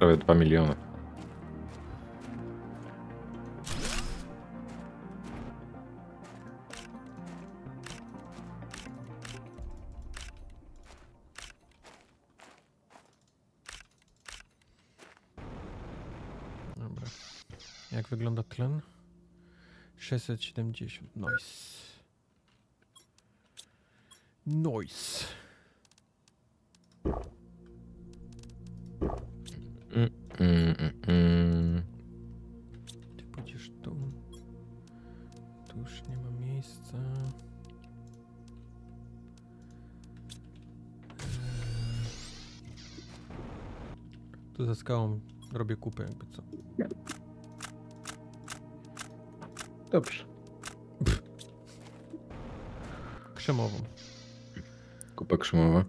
prawie 2 miliony. Dobra. Jak wygląda tlen? 670. Nice. Nice. Ty pójdziesz tu. Tu już nie ma miejsca. Tu za skałą robię kupę jakby co. Dobrze. Krzemową. Kupa krzemowa.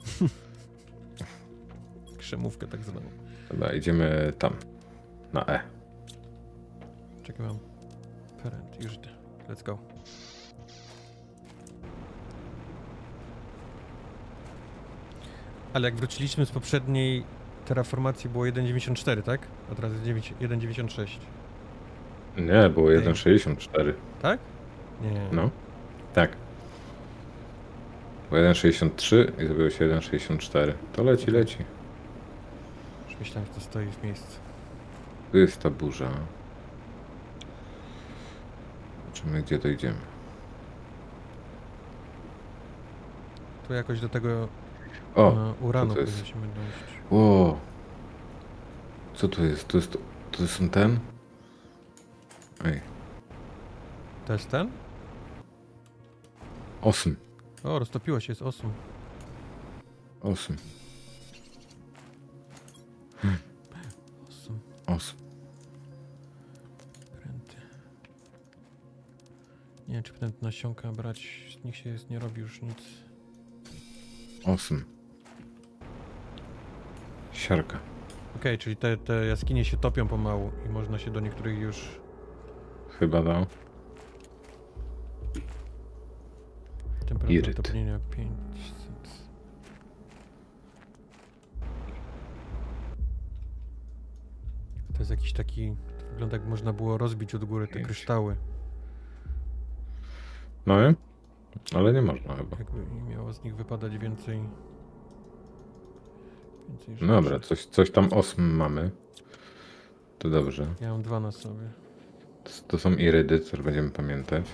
Krzemówkę tak zwaną. Dobra, idziemy tam. Na E. Czekaj, mam parent, już idę. Let's go. Ale jak wróciliśmy z poprzedniej terraformacji było 1.94, tak? A teraz jest 1.96. Nie, było 1,64. Tak? Nie. No. Tak. Było 1,63 i zrobiło się 1,64. To leci, leci. Już myślałem, że to stoi w miejscu. Tu jest ta burza. Zobaczymy, gdzie dojdziemy. Tu jakoś do tego O! uranu co to jest? powinniśmy dojść. O! Co to jest? To są ten? Ej. To jest ten? 8. O, roztopiło się, jest 8. 8. 8. 8. Pręty. Nie wiem, czy będę nasionka brać. Nikt się nie robi już nic. 8. Siarka. Okej, czyli te jaskinie się topią pomału i można się do niektórych już... Chyba dał. Temperatura Iryt. topnienia 500. To jest jakiś taki... Wygląda jak można było rozbić od góry te 5. kryształy. No nie? Ale nie można chyba. Jakby miało z nich wypadać więcej... rzeczy. Dobra, coś tam 8 mamy. To dobrze. Ja mam 2 na sobie. To są irydy, co będziemy pamiętać.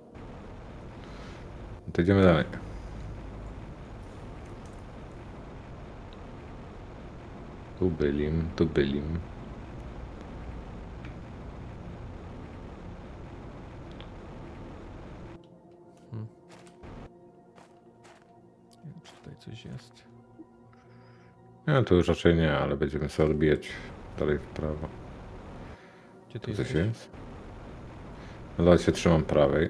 To idziemy dalej. Tu bylim, tu bylim. Nie wiem, czy tutaj coś jest. Nie, to już raczej nie, ale będziemy sobie odbijać dalej w prawo. Gdzie ty Tu coś jesteś? jest? No dalej się trzymam prawej.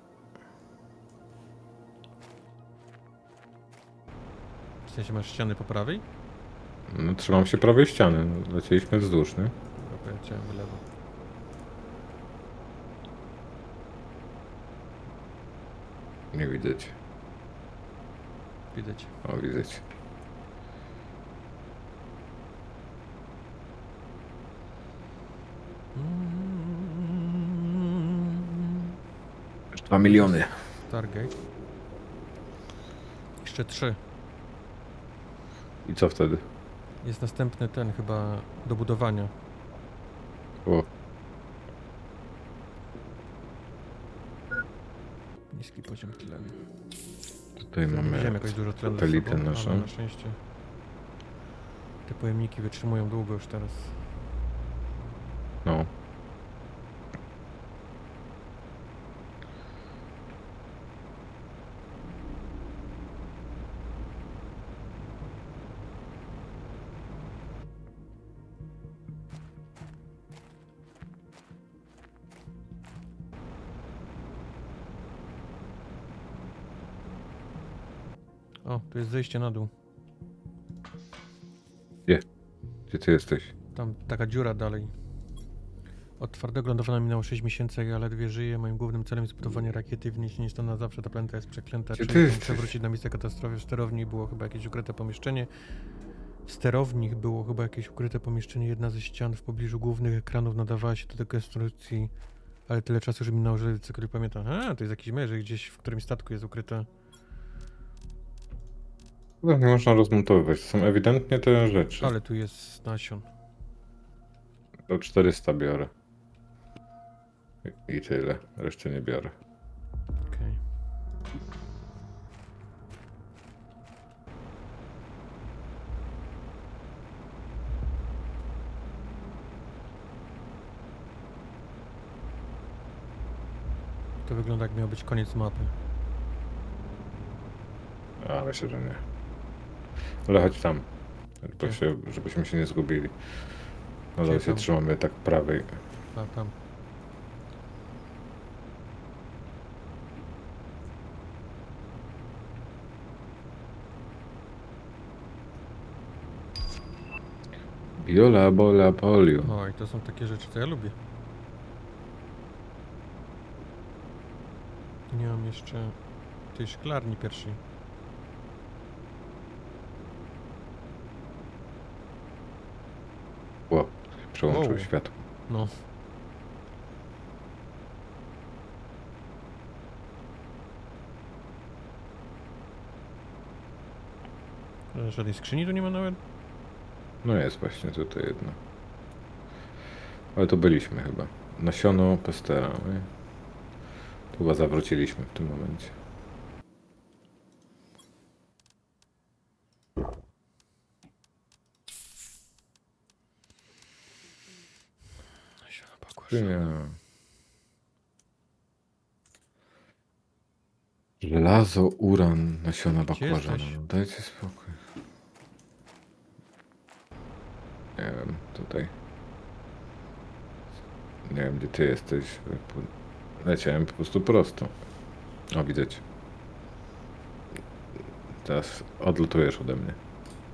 W sensie masz ściany po prawej? No, trzymam się prawej ściany. Lecieliśmy wzdłuż, nie? Dobra, ja chciałem w lewo. Nie widać. Widać. O, widać. Już 2 miliony. Stargate. Jeszcze 3. I co wtedy? Jest następny ten chyba do budowania. O, Niski poziom tlenu. tutaj Nie mamy wziąłem jakoś dużo tlenu ze satelitę sobą, naszą. ale na szczęście te pojemniki wytrzymują długo już teraz. No. O, tu jest zejście na dół. Gdzie ty jesteś? Tam taka dziura dalej. Od twardego lądowania minęło 6 miesięcy, ja ledwie żyję. Moim głównym celem jest zbudowanie rakiety i wyniesienie stąd na zawsze. Ta planeta jest przeklęta. Gdzie Czy ty muszę jesteś? przewrócić na miejsce katastrofy? W sterowni było chyba jakieś ukryte pomieszczenie. sterownik było chyba jakieś ukryte pomieszczenie, jedna ze ścian w pobliżu głównych ekranów nadawała się do tej konstrukcji, ale tyle czasu, że minęło, że cokolwiek pamiętam. A, to jest jakiś mierze, gdzieś w którymś statku jest ukryte. Chyba nie można rozmontowywać. To są ewidentnie te rzeczy. Ale tu jest nasion. Do 400 biorę. I tyle. Resztę nie biorę. Okej. To wygląda, jak miał być koniec mapy. A myślę, że nie. Ale chodź tam. Gdzie? Żebyśmy się nie zgubili. No Gdzie ale się tam? trzymamy tak prawej. A, tam. Biola, bola, polio. O, i to są takie rzeczy, co ja lubię. Nie mam jeszcze tej szklarni pierwszej. Ło, przełączył Wow. światło. No. Żadnej skrzyni tu nie ma nawet? No jest właśnie tutaj jedno. Ale to byliśmy chyba. Nasiono pestera. Nie? Tu chyba zawróciliśmy w tym momencie. Nasiona bakłażana. Nie. Żelazo, uran, nasiona Gdzie bakłażana. jesteś? No dajcie spokój. Nie wiem, tutaj. Nie wiem, gdzie ty jesteś. Leciałem po prostu prosto. O, widzę cię. Teraz odlutujesz ode mnie.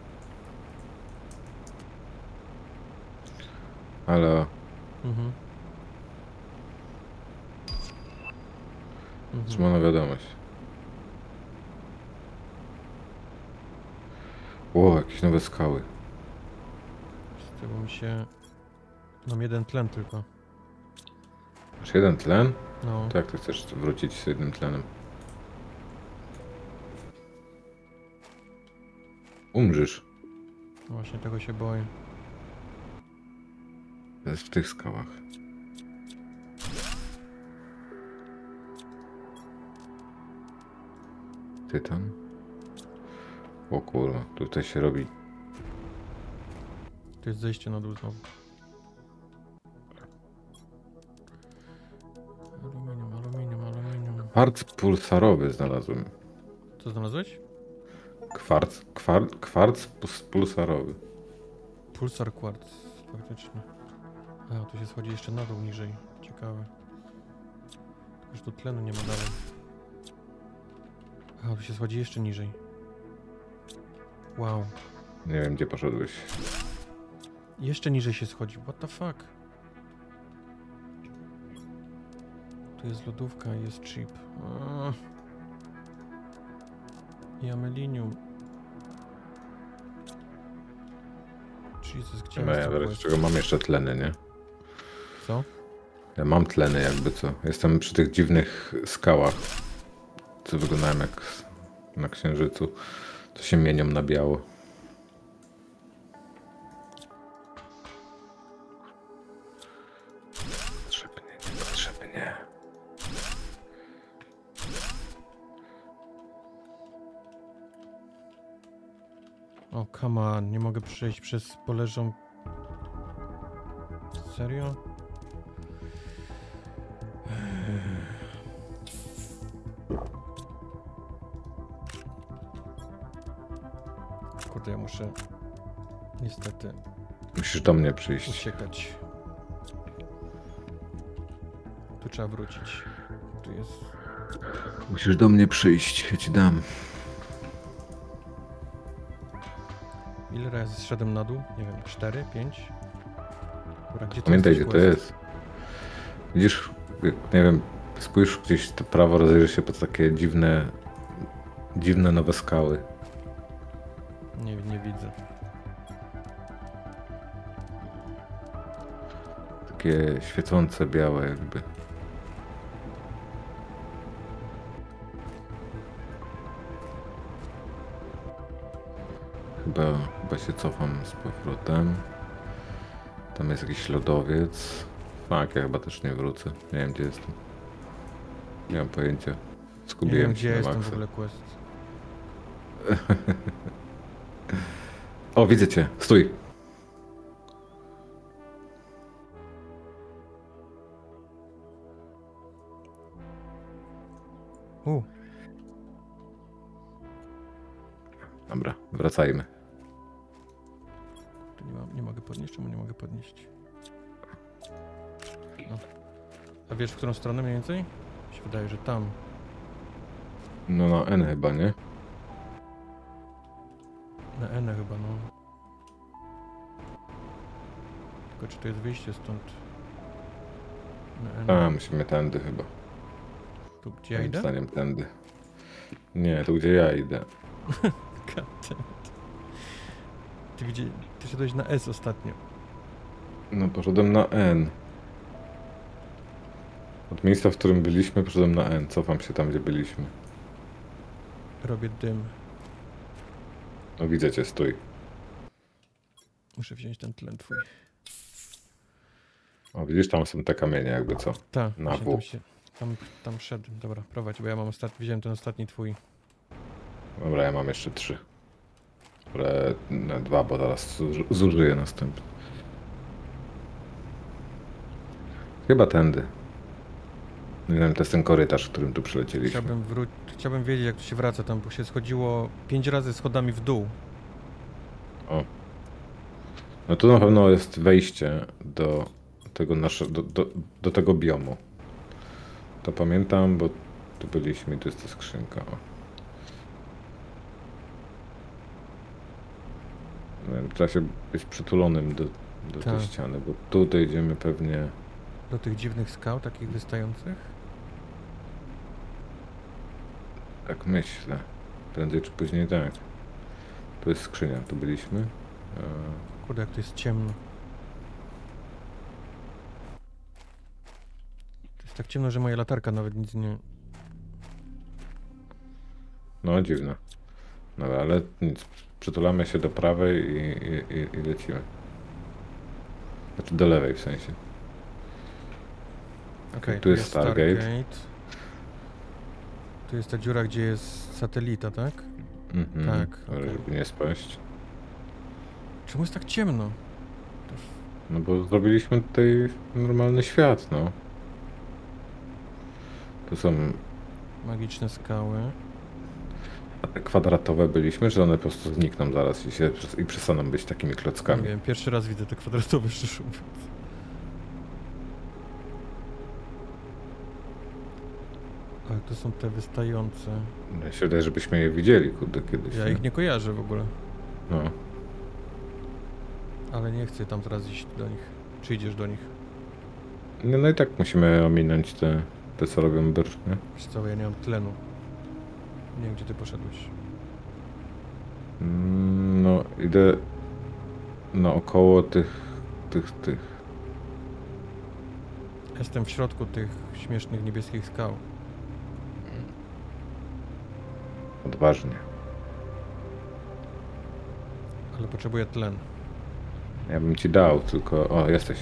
Halo. Mhm. Trzymana wiadomość. Ło, jakieś nowe skały. Z tego mi się... Mam jeden tlen tylko. Masz jeden tlen? No. To jak ty chcesz wrócić z jednym tlenem? Umrzysz. Właśnie tego się boję. To jest w tych skałach. Tytan? O kurwa, tutaj się robi. To jest zejście na dół znowu. Aluminium, aluminium, aluminium. Kwarc pulsarowy znalazłem. Co znalazłeś? Kwarc pulsarowy. Pulsar quartz, faktycznie. A, tu się schodzi jeszcze na dół niżej. Ciekawe. Tylko, że tu tlenu nie ma dalej. A, tu się schodzi jeszcze niżej. Wow. Nie wiem, gdzie poszedłeś. Jeszcze niżej się schodzi. What the fuck? Tu jest lodówka i jest chip. I amelinium. Jesus, gdzie No ja wreszcie czego mam jeszcze tleny, nie? Co? Ja mam tleny jakby co. Jestem przy tych dziwnych skałach, co wyglądają jak na księżycu. To się mienią na biało. Potrzebnie. O, come on, nie mogę przejść przez poleżą. Serio? Kurde, ja muszę niestety Musisz do mnie przyjść. uciekać. Tu trzeba wrócić. Tu jest... Musisz do mnie przyjść, ja ci dam. Ile razy zszedłem na dół? Nie wiem, 4, 5? Dobra, gdzie to Pamiętaj, jest gdzie to jest. Widzisz, nie wiem, spójrz gdzieś to prawo, rozejrzyj się pod takie dziwne nowe skały. Nie widzę. takie świecące, białe jakby. Chyba się cofam z powrotem. Tam jest jakiś lodowiec. Fuck, ja chyba też nie wrócę. Nie wiem, gdzie jestem. Nie mam pojęcia. Nie Skubiłem wiem, się gdzie na jestem w maksa. ogóle quest. O, widzę cię. Stój. Dobra, wracajmy. Tu nie mogę podnieść, czemu nie mogę podnieść? No. A wiesz, w którą stronę mniej więcej? Mi się wydaje, że tam. No na N chyba, nie? Na N chyba, no. Tylko czy to jest wyjście stąd? Na N. A, musimy tędy chyba. Tu gdzie ja Moim idę? zdaniem tędy. Nie, tu gdzie ja idę. Goddammit. Ty gdzie? Ty szedłeś na S ostatnio. No poszedłem na N. Od miejsca, w którym byliśmy, poszedłem na N. Cofam się tam, gdzie byliśmy. Robię dym. No widzę cię, stój. Muszę wziąć ten tlen twój. O, widzisz, tam są te kamienie jakby co. Tak, Na właśnie W. tam szedł. Dobra, prowadź, bo ja mam wziąłem ten ostatni twój. Dobra, ja mam jeszcze 3. Ale na 2, bo zaraz zużyję następny. Chyba tędy. Nie wiem, to jest ten korytarz, którym tu przylecieliśmy. Chciałbym wiedzieć, jak tu się wraca tam, bo się schodziło 5 razy schodami w dół. O. No tu na pewno jest wejście do tego do tego biomu. To pamiętam, bo tu byliśmy i tu jest ta skrzynka. O. Nie wiem, trzeba się być przytulonym do tej Tak. ściany, bo tu dojdziemy pewnie. Do tych dziwnych skał, takich wystających. Tak myślę. Prędzej czy później tak. Tu jest skrzynia, tu byliśmy. Kurde, jak to jest ciemno. To jest tak ciemno, że moja latarka nawet nic nie... No dziwne. Dobra, ale nic. Przytulamy się do prawej i lecimy. Znaczy do lewej w sensie. Okej, tu jest Stargate. Tu jest ta dziura, gdzie jest satelita, tak? Mhm. Tak, Dobra, okej. żeby nie spaść. Czemu jest tak ciemno? No bo zrobiliśmy tutaj normalny świat, no. Tu są Magiczne skały. a te kwadratowe byliśmy, że one po prostu znikną zaraz i przestaną być takimi Nie klockami. wiem, pierwszy raz widzę te kwadratowe, szczerze mówiąc. Ale to są te wystające. Mi się wydaje, żebyśmy je widzieli kurde kiedyś. Ja ich nie kojarzę w ogóle. No. Ale nie chcę tam teraz iść do nich. Czy idziesz do nich? No i tak musimy ominąć te co robią byrz, nie? Wiesz co, ja nie mam tlenu. Nie wiem, gdzie ty poszedłeś. No, idę naokoło tych. Jestem w środku tych śmiesznych niebieskich skał. Odważnie. Ale potrzebuję tlen. Ja bym ci dał, tylko... O, jesteś.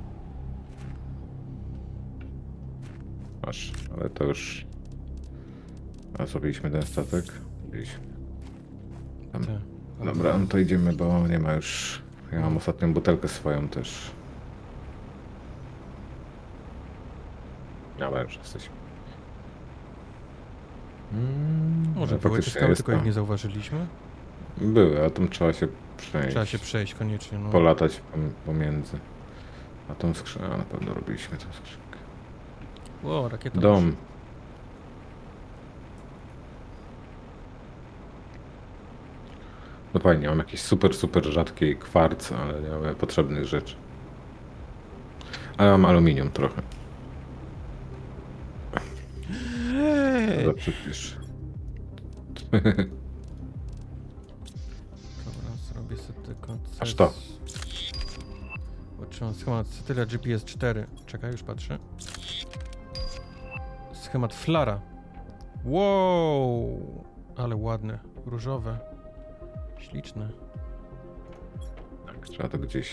Masz, ale to już... A zrobiliśmy ten statek? Byliśmy. Tam. Te. Dobra, no to idziemy, bo nie ma już... Ja mam ostatnią butelkę swoją też. Dobra, już jesteśmy. Może ale były te faktycznie skały, jest tylko to. ich nie zauważyliśmy? Były, a tam trzeba się przejść. Trzeba się przejść koniecznie, no. Polatać pomiędzy. A tą skrzynkę, na pewno robiliśmy tą skrzynkę. O, rakieta. Dom. No fajnie, mam jakieś super rzadkie kwarc, ale nie mam potrzebnych rzeczy. Ale mam aluminium trochę. Hej! To przecież. Dobra, zrobię sobie tylko... Aż to. Otrzymam schemat satyla GPS 4. Czekaj, już patrzę. Schemat flara. Wow! Ale ładne. Różowe. Śliczne. Tak, trzeba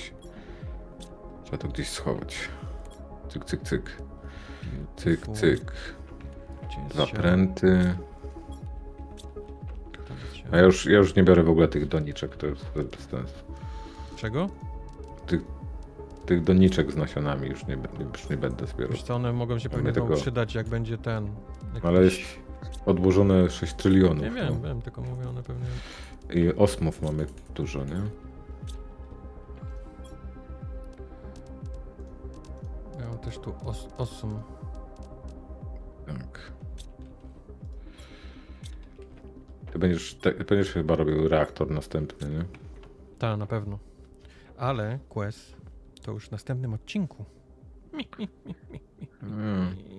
to gdzieś schować. Cyk, cyk, cyk. Cyk, cyk. Gdzie jest Dwa ziarno? pręty. Tam jest A ziarno. ja już nie biorę w ogóle tych doniczek, to jest bez sensu. Czego? Tych doniczek z nasionami już nie będę zbierał. Wiesz co, one mogą się Mamy pewnie tego- przydać, jak będzie ten... Ale jakiś- jest odłożone 6 trylionów. Nie wiem, no. wiem, tylko mówię, one pewnie... I osmów mamy dużo, nie? Ja mam też tu osum. Tak. Ty będziesz chyba robił reaktor następny, nie? Tak, na pewno. Ale quest to już w następnym odcinku. Mm.